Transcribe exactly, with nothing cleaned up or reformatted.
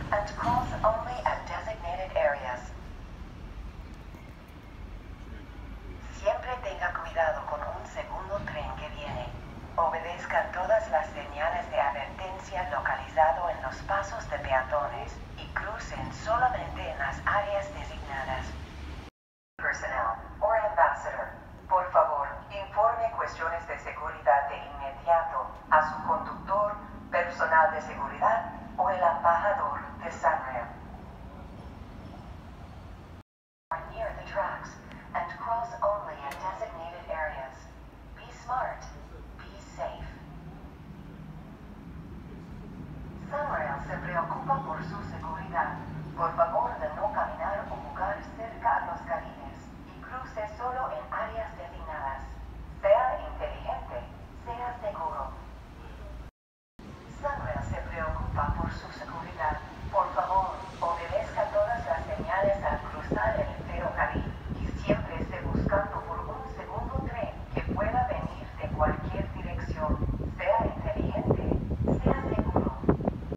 and cross only at designated areas. Siempre tenga cuidado con un segundo tren que viene. Obedezca todas las señales de advertencia localizado en los pasos de peatones y crucen solamente en las áreas designadas. Personnel or ambassador, por favor, informe cuestiones de seguridad de inmediato a su conductor, personal de seguridad o el embajador de Sanrio. Near the tracks and cross only at designated areas. Be smart. Be safe. Sunrail se preocupa por su seguridad. Por favor,